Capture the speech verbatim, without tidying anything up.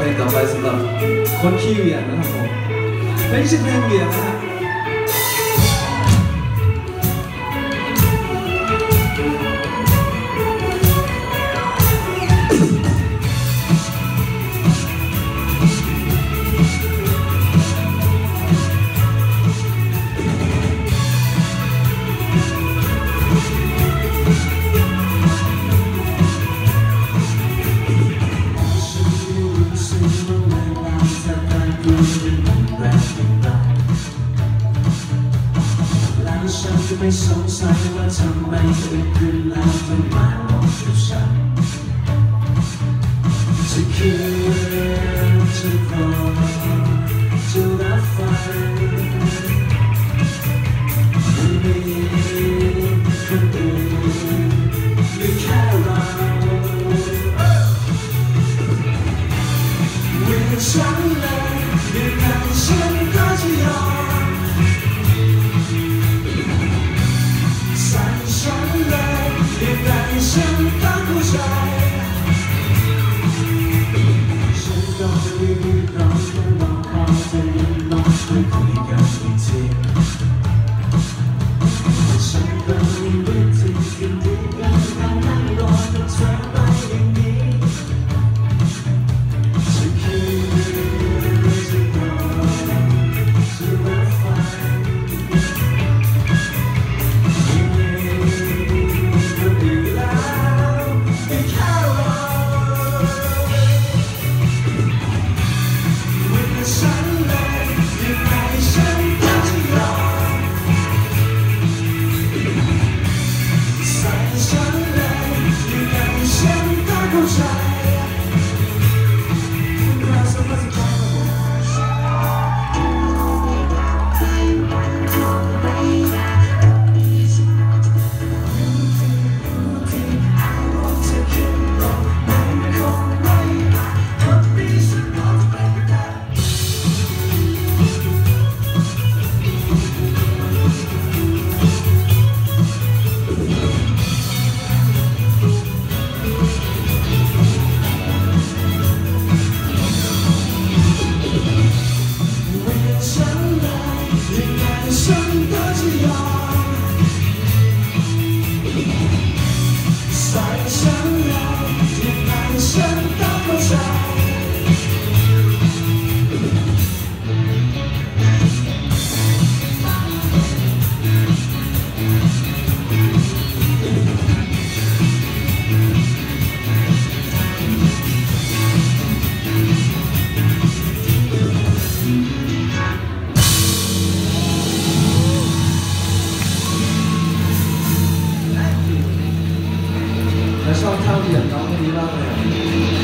ลงต่อไปสำหรับคนขี้เหวี่ยงนะครับผมไม่ใช่เพลงเหวี่ยงนะฮะไม่สงสัยว่าทำไมเกิดขึ้นแล้วทำไมหลอกฉันจะคิดจะพอจะรับฟังไม่มีคนอื่นมีแค่เราเมื่อฉันเลยยังไงฉันก็จะยอมฉันต้องเข้าใจฉันต้องรีบร้อนแค่รอเขาจะยิ้มน้องช่วยคุยกันอีกทีฉันต้องมีวิธีกันดีกันการนั่งรอกับเธอไปอย่างนี้จะคิดจะรอจะรับฟังชอบท่าเหวี่ยงน้องคนนี้มากเลย